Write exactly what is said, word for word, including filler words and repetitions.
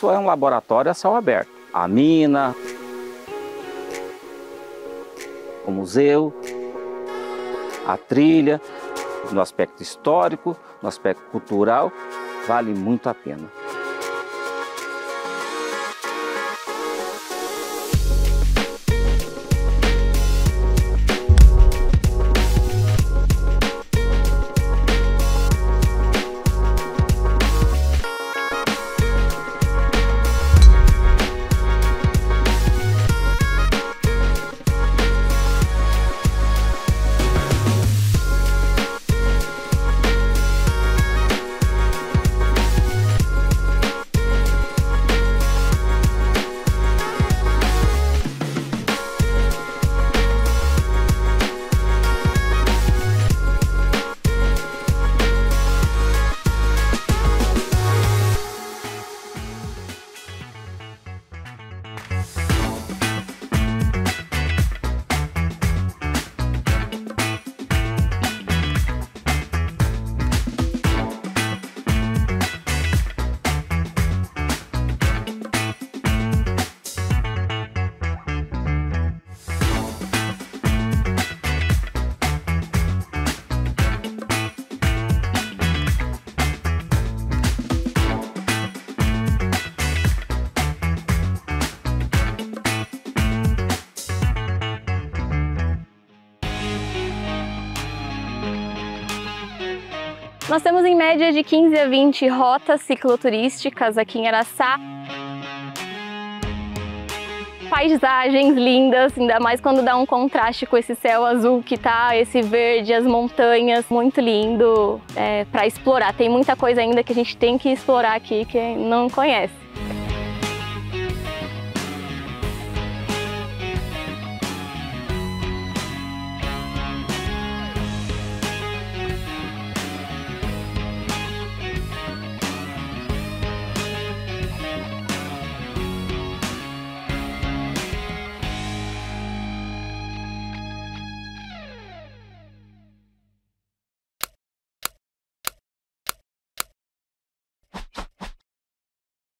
espaço é um laboratório a céu aberto. A mina, o museu, a trilha, no aspecto histórico, no aspecto cultural, vale muito a pena. Nós temos em média de quinze a vinte rotas cicloturísticas aqui em Araçá. Paisagens lindas, ainda mais quando dá um contraste com esse céu azul que tá, esse verde, as montanhas, muito lindo é, para explorar. Tem muita coisa ainda que a gente tem que explorar aqui que não conhece.